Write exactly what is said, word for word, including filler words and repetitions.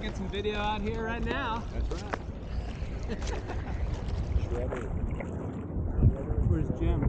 get some video out here right now. That's right. Where's Jim?